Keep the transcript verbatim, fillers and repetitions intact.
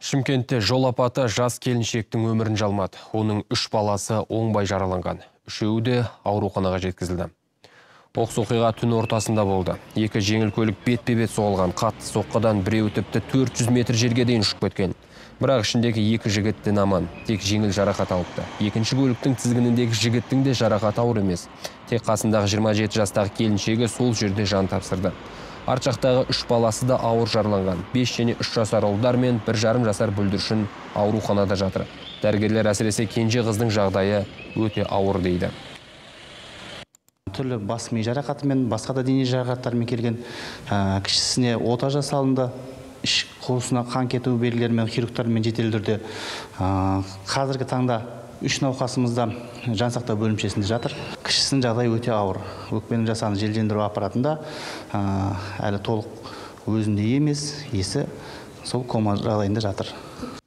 Шымкентте жол апаты жас келіншектің өмірін жалмады. Оның үш баласы оңбай жараланған. Үшеуі де ауруханаға жеткізілді. Оқыс оқиға түн ортасында болды. Екі жеңіл көлік бетпе-бет соғылған. Қатты соққыдан біреуі тіпті төрт жүз метр жерге дейін ұшып кеткен. Бірақ ішіндегі екі жігіттен аман, тек жеңіл жарақат алыпты. Екінші көліктің тізгініндегі жігіттің де жарақаты ауыр емес. Тек қасындағы жиырма жеті жастағы келіншегі сол жерде жан тапсырды. Арт жақтағы үш баласы да ауыр жараланған. бес және үш жасар ұлдар мен бір жарым жасар бүлдіршін ауруханада жатыр. Дәрігерлер әсіресе кенже қыздың жағдайы өте ауыр дейді. Түрлі бас ми жарақатымен, басқа да дене жарақаттарымен келген, кішісіне ота жасалынды. Іш қуысына қан кету белгілерімен хирургтармен жедел түрде. Қазіргі таңда үш науқасымызда жансақтау бөлімшесінде жатыр. Кішісінің жағдайы өте ауыр. Өкпенің жасанды желдендіру аппаратында әлі толық өзінде емес, есі сол кома жағдайында жатыр.